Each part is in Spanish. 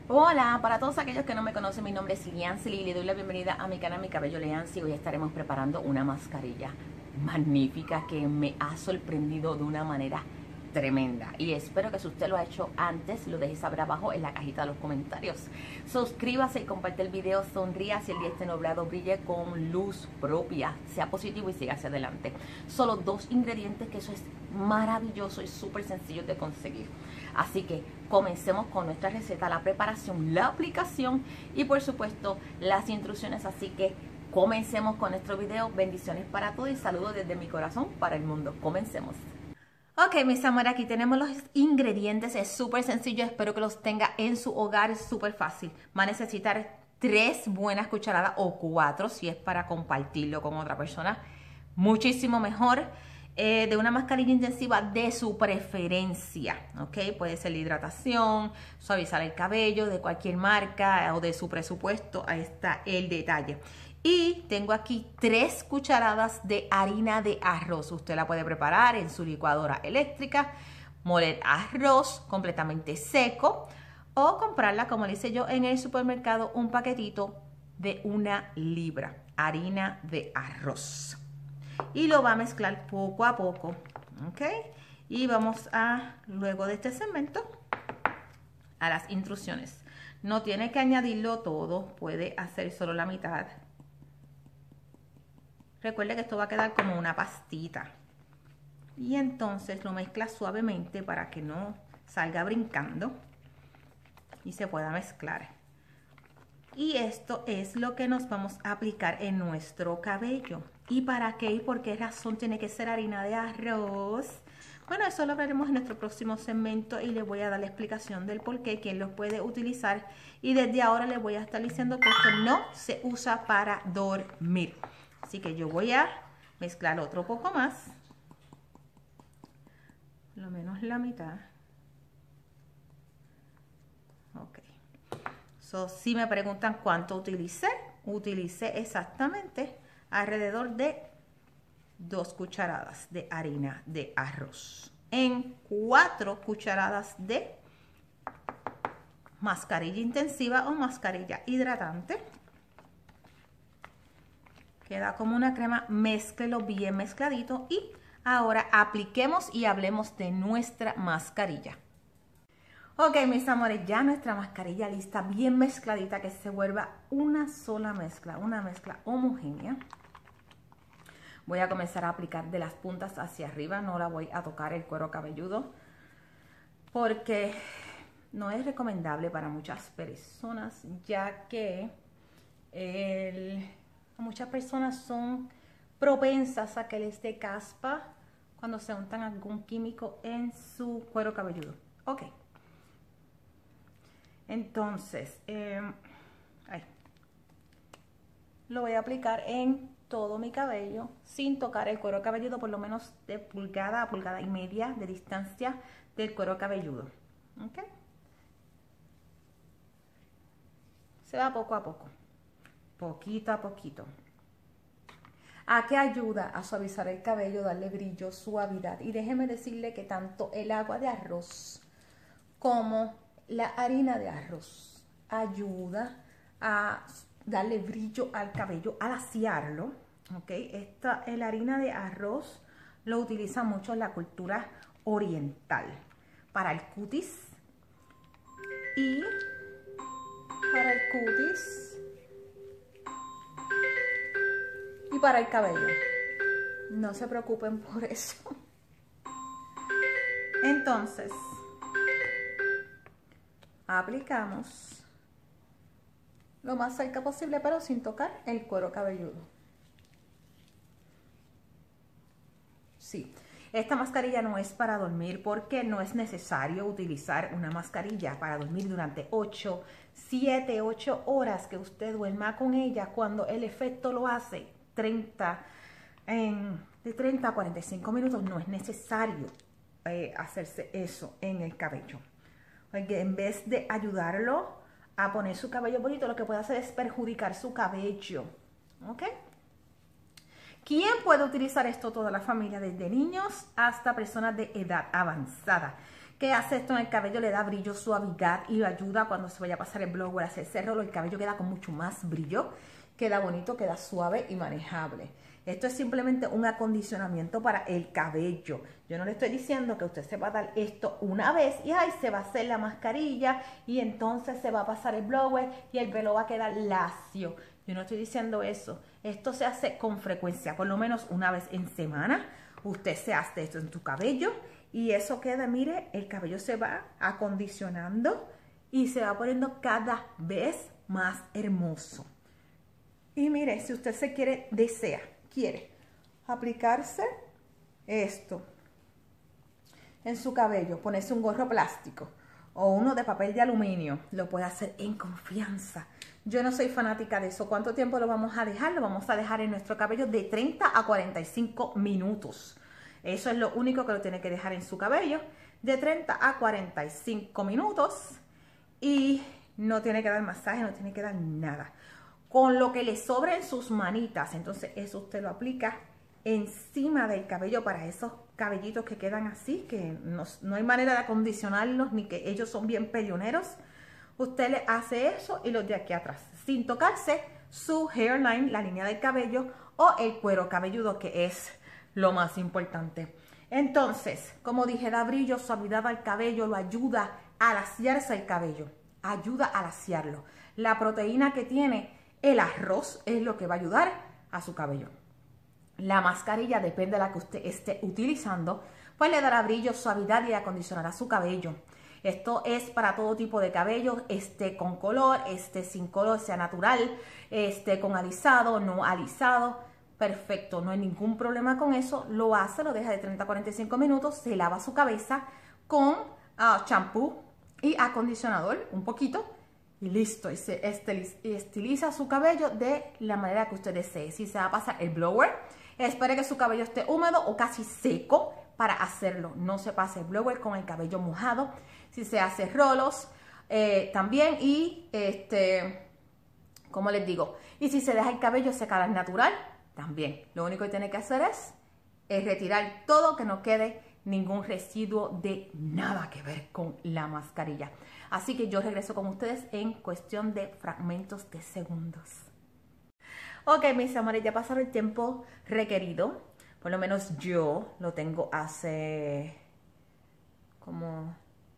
Hola, para todos aquellos que no me conocen, mi nombre es Liancy y le doy la bienvenida a mi canal Mi Cabello Liancy. Hoy estaremos preparando una mascarilla magnífica que me ha sorprendido de una manera tremenda, y espero que si usted lo ha hecho antes lo deje saber abajo en la cajita de los comentarios. Suscríbase y comparte el video, sonría si el día esté nublado, brille con luz propia, sea positivo y siga hacia adelante. Solo 2 ingredientes, que eso es maravilloso y súper sencillo de conseguir. Así que comencemos con nuestra receta, la preparación, la aplicación y por supuesto las instrucciones. Así que comencemos con nuestro video. Bendiciones para todos y saludos desde mi corazón para el mundo. Comencemos. Ok, mis amores, aquí tenemos los ingredientes. Es súper sencillo, espero que los tenga en su hogar, es súper fácil. Va a necesitar 3 buenas cucharadas o 4 si es para compartirlo con otra persona. Muchísimo mejor. De una mascarilla intensiva de su preferencia, ¿ok? Puede ser la hidratación, suavizar el cabello, de cualquier marca o de su presupuesto. Ahí está el detalle. Y tengo aquí 3 cucharadas de harina de arroz. Usted la puede preparar en su licuadora eléctrica, moler arroz completamente seco o comprarla, como le hice yo en el supermercado, un paquetito de 1 libra, harina de arroz. Y lo va a mezclar poco a poco, ¿ok? Y vamos a, luego de este segmento, a las instrucciones. No tiene que añadirlo todo, puede hacer solo la mitad. Recuerde que esto va a quedar como una pastita. Y entonces lo mezcla suavemente para que no salga brincando y se pueda mezclar. Y esto es lo que nos vamos a aplicar en nuestro cabello. ¿Y para qué y por qué razón tiene que ser harina de arroz? Bueno, eso lo veremos en nuestro próximo segmento y les voy a dar la explicación del por qué, quién los puede utilizar. Y desde ahora les voy a estar diciendo que esto no se usa para dormir. Así que yo voy a mezclar otro poco más. Por lo menos la mitad. Ok. Si me preguntan cuánto utilicé exactamente alrededor de 2 cucharadas de harina de arroz en 4 cucharadas de mascarilla intensiva o mascarilla hidratante. Queda como una crema, mézclelo bien mezcladito y ahora apliquemos y hablemos de nuestra mascarilla. Ok, mis amores, ya nuestra mascarilla lista, bien mezcladita, que se vuelva una sola mezcla, una mezcla homogénea. Voy a comenzar a aplicar de las puntas hacia arriba, no la voy a tocar el cuero cabelludo porque no es recomendable para muchas personas, ya que muchas personas son propensas a que les dé caspa cuando se untan algún químico en su cuero cabelludo. Ok. Entonces, lo voy a aplicar en todo mi cabello sin tocar el cuero cabelludo, por lo menos de pulgada a pulgada y media de distancia del cuero cabelludo. ¿Ok? Se va poco a poco, poquito a poquito. ¿A qué ayuda? A suavizar el cabello, darle brillo, suavidad. Y déjeme decirle que tanto el agua de arroz como la harina de arroz ayuda a darle brillo al cabello, al asearlo, ¿ok? La harina de arroz lo utiliza mucho en la cultura oriental para el cutis y para el cabello. No se preocupen por eso. Entonces, aplicamos lo más cerca posible, pero sin tocar el cuero cabelludo. Sí, esta mascarilla no es para dormir porque no es necesario utilizar una mascarilla para dormir durante 7, 8 horas que usted duerma con ella, cuando el efecto lo hace de 30 a 45 minutos. No es necesario hacerse eso en el cabello. Porque en vez de ayudarlo a poner su cabello bonito, lo que puede hacer es perjudicar su cabello. ¿Ok? ¿Quién puede utilizar esto? Toda la familia, desde niños hasta personas de edad avanzada. ¿Qué hace esto en el cabello? Le da brillo, suavidad y ayuda cuando se vaya a pasar el blower, a hacerse rolo. El cabello queda con mucho más brillo, queda bonito, queda suave y manejable. Esto es simplemente un acondicionamiento para el cabello. Yo no le estoy diciendo que usted se va a dar esto una vez y ay, se va a hacer la mascarilla y entonces se va a pasar el blower y el pelo va a quedar lacio. Yo no estoy diciendo eso. Esto se hace con frecuencia, por lo menos una vez en semana. Usted se hace esto en tu cabello y eso queda, mire, el cabello se va acondicionando y se va poniendo cada vez más hermoso. Y mire, si usted se quiere aplicarse esto en su cabello, ponerse un gorro plástico o uno de papel de aluminio, lo puede hacer en confianza. Yo no soy fanática de eso. ¿Cuánto tiempo lo vamos a dejar? Lo vamos a dejar en nuestro cabello de 30 a 45 minutos. Eso es lo único que lo tiene que dejar en su cabello, de 30 a 45 minutos. Y no tiene que dar masaje, no tiene que dar nada. Con lo que le sobre en sus manitas, entonces eso usted lo aplica encima del cabello para esos cabellitos que quedan así, que no hay manera de acondicionarlos, ni que ellos son bien pelloneros. Usted le hace eso y los de aquí atrás, sin tocarse su hairline, la línea del cabello o el cuero cabelludo, que es lo más importante. Entonces, como dije, da brillo, suavidad al cabello, lo ayuda a laciarse el cabello, ayuda a laciarlo. La proteína que tiene el arroz es lo que va a ayudar a su cabello. La mascarilla, depende de la que usted esté utilizando, pues le dará brillo, suavidad y acondicionará su cabello. Esto es para todo tipo de cabello, con color, sin color, sea natural, con alisado, no alisado. Perfecto, no hay ningún problema con eso. Lo hace, lo deja de 30 a 45 minutos, se lava su cabeza con champú y acondicionador, un poquito. Y listo, y se estiliza su cabello de la manera que usted desee. Si se va a pasar el blower, espere que su cabello esté húmedo o casi seco para hacerlo. No se pase el blower con el cabello mojado. Si se hace rolos, también. Y, como les digo, y si se deja el cabello secar al natural, también. Lo único que tiene que hacer es retirar todo, que no quede ningún residuo de nada que ver con la mascarilla. Así que yo regreso con ustedes en cuestión de fragmentos de segundos. Ok, mis amores, ya pasaron el tiempo requerido. Por lo menos yo lo tengo hace como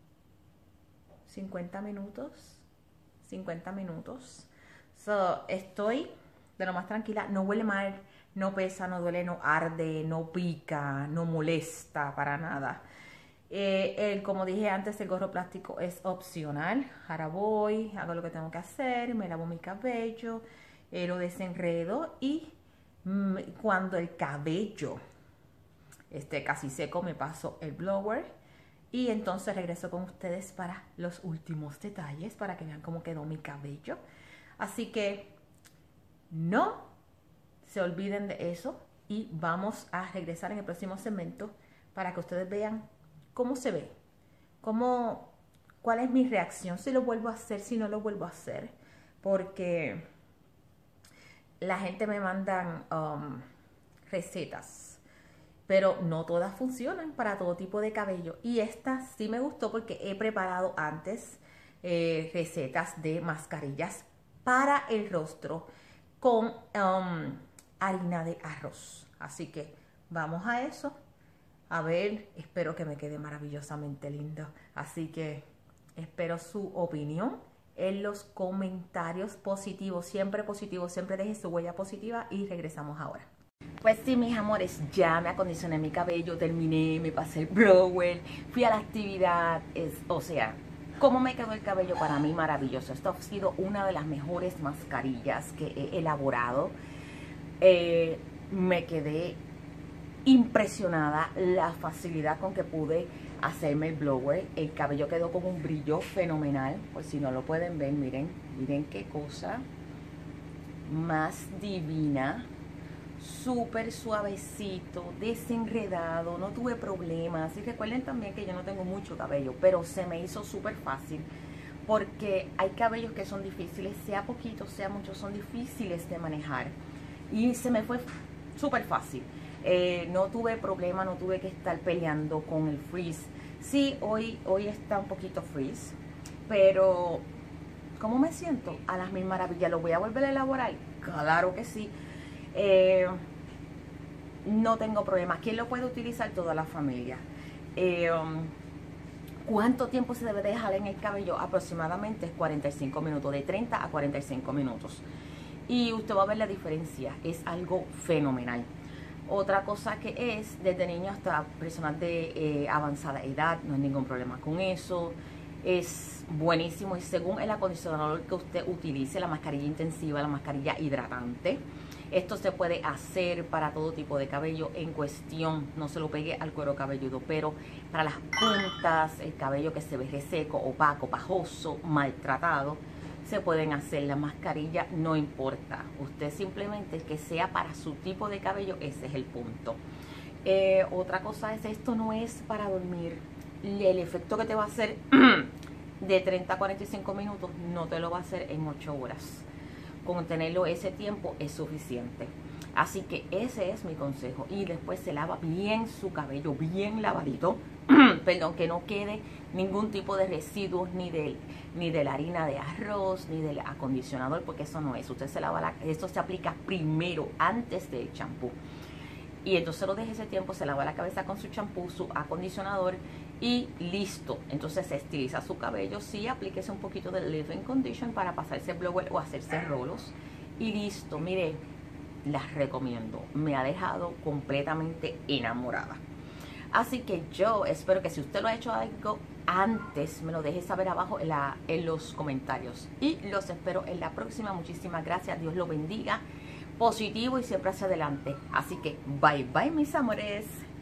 50 minutos. 50 minutos. So, estoy de lo más tranquila. No huele mal, no pesa, no duele, no arde, no pica, no molesta para nada. Como dije antes, el gorro plástico es opcional. Ahora voy, hago lo que tengo que hacer, me lavo mi cabello, lo desenredo y cuando el cabello esté casi seco me paso el blower y entonces regreso con ustedes para los últimos detalles, para que vean cómo quedó mi cabello. Así que no se olviden de eso y vamos a regresar en el próximo segmento para que ustedes vean cómo se ve, cuál es mi reacción, si lo vuelvo a hacer, si no lo vuelvo a hacer, porque la gente me mandan recetas, pero no todas funcionan para todo tipo de cabello. Y esta sí me gustó porque he preparado antes recetas de mascarillas para el rostro con harina de arroz. Así que vamos a eso. A ver, espero que me quede maravillosamente lindo. Así que espero su opinión en los comentarios positivos. Siempre deje su huella positiva y regresamos ahora. Pues sí, mis amores, ya me acondicioné mi cabello, terminé, me pasé el blower, fui a la actividad, o sea, cómo me quedó el cabello para mí maravilloso. Esto ha sido una de las mejores mascarillas que he elaborado. Me quedé impresionada la facilidad con que pude hacerme el blower. El cabello quedó con un brillo fenomenal. Pues si no lo pueden ver, miren qué cosa más divina. Súper suavecito, desenredado, no tuve problemas. Y recuerden también que yo no tengo mucho cabello, pero se me hizo súper fácil, porque hay cabellos que son difíciles, sea poquito, sea mucho, son difíciles de manejar. Y se me fue súper fácil. No tuve problema, no tuve que estar peleando con el frizz. Sí, hoy está un poquito freeze, pero ¿cómo me siento? A las mil maravillas. ¿Lo voy a volver a elaborar? Claro que sí. No tengo problema. ¿Quién lo puede utilizar? Toda la familia. ¿Cuánto tiempo se debe dejar en el cabello? Aproximadamente 45 minutos, de 30 a 45 minutos. Y usted va a ver la diferencia, es algo fenomenal. Otra cosa que es, desde niños hasta personas de avanzada edad, no hay ningún problema con eso. Es buenísimo y según el acondicionador que usted utilice, la mascarilla intensiva, la mascarilla hidratante. Esto se puede hacer para todo tipo de cabello en cuestión, no se lo pegue al cuero cabelludo, pero para las puntas, el cabello que se ve reseco, opaco, pajoso, maltratado, se pueden hacer la mascarilla, no importa. Usted simplemente que sea para su tipo de cabello, ese es el punto. Otra cosa es, esto no es para dormir. El efecto que te va a hacer de 30 a 45 minutos no te lo va a hacer en 8 horas. Con tenerlo ese tiempo es suficiente. Así que ese es mi consejo. Y después se lava bien su cabello, bien lavadito. Perdón, que no quede ningún tipo de residuos ni de la harina de arroz, ni del acondicionador, porque eso no es. Usted se lava esto se aplica primero, antes del champú. Y entonces lo deje ese tiempo, se lava la cabeza con su champú, su acondicionador y listo. Entonces se estiliza su cabello, sí, aplíquese un poquito de leave-in condition para pasarse blower o hacerse rolos y listo. Mire, las recomiendo, me ha dejado completamente enamorada. Así que yo espero que si usted lo ha hecho algo antes, me lo deje saber abajo en los comentarios. Y los espero en la próxima. Muchísimas gracias, Dios lo bendiga, positivo y siempre hacia adelante. Así que bye bye mis amores.